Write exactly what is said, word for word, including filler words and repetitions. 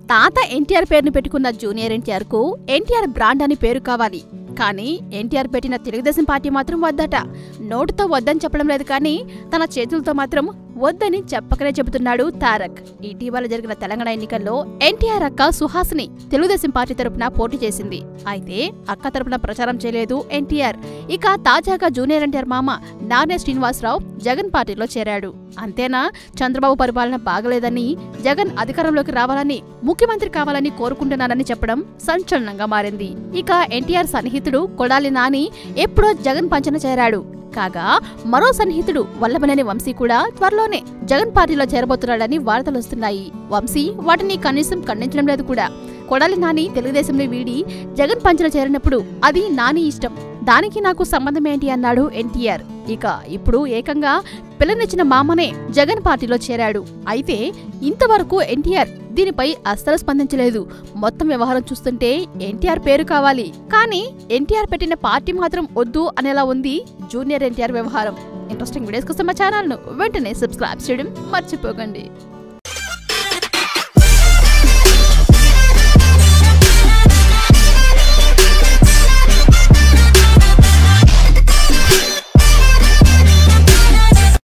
తాత ఎన్టీఆర్ పేరును పెట్టుకున్న జూనియర్ ఎన్టీఆర్ కు ఎన్టీఆర్ బ్రాండ్ అని పేరు కావాలి. కానీ ఎన్టీఆర్ పెట్టిన తెలుగుదేశం పార్టీ మాత్రం వద్దట. నోటుతో వద్దని చెప్పడం లేదు, కానీ తన చేతులతో మాత్రం వద్దని చెప్పకనే చెబుతున్నాడు తారక్. ఇటీవల జరిగిన తెలంగాణ ఎన్నికల్లో ఎన్టీఆర్ అక్క సుహాసిని తెలుగుదేశం పార్టీ తరపున పోటీ చేసింది. అయితే అక్క తరపున ప్రచారం చేయలేదు ఎన్టీఆర్. ఇక తాజాగా జూనియర్ ఎన్టీఆర్ మామ నానే శ్రీనివాసరావు జగన్ పార్టీలో చేరాడు. అంతేనా, చంద్రబాబు పరిపాలన బాగలేదని, జగన్ అధికారంలోకి రావాలని, ముఖ్యమంత్రి కావాలని కోరుకుంటున్నానని చెప్పడం సంచలనంగా మారింది. ఇక ఎన్టీఆర్ సన్నిహితుడు కొడాలి నాని ఎప్పుడో జగన్ పంచన చేరాడు. కాగా మరో సన్నిహితుడు వల్లభనేని వంశీ కూడా త్వరలోనే జగన్ పార్టీలో చేరబోతున్నాడని వార్తలు వస్తున్నాయి. వంశీ వాటిని కనీసం ఖండించడం లేదు కూడా. కొడాలి నాని తెలుగుదేశంలో వీడి జగన్ పంచన చేరినప్పుడు అది నాని ఇష్టం, దానికి నాకు సంబంధం ఏంటి అన్నాడు ఎన్టీఆర్. ఇక ఇప్పుడు ఏకంగా పిల్లనిచ్చిన మామనే జగన్ పార్టీలో చేరాడు. అయితే ఇంతవరకు ఎన్టీఆర్ దీనిపై అస్సలు స్పందించలేదు. మొత్తం వ్యవహారం చూస్తుంటే ఎన్టీఆర్ పేరు కావాలి, కానీ ఎన్టీఆర్ పెట్టిన పార్టీ మాత్రం వద్దు అనేలా ఉంది జూనియర్ ఎన్టీఆర్ వ్యవహారం. ఇంట్రెస్టింగ్ వీడియోస్ కోసం మా ఛానల్ ను వెంటనే సబ్స్క్రైబ్ చేయడం మర్చిపోకండి.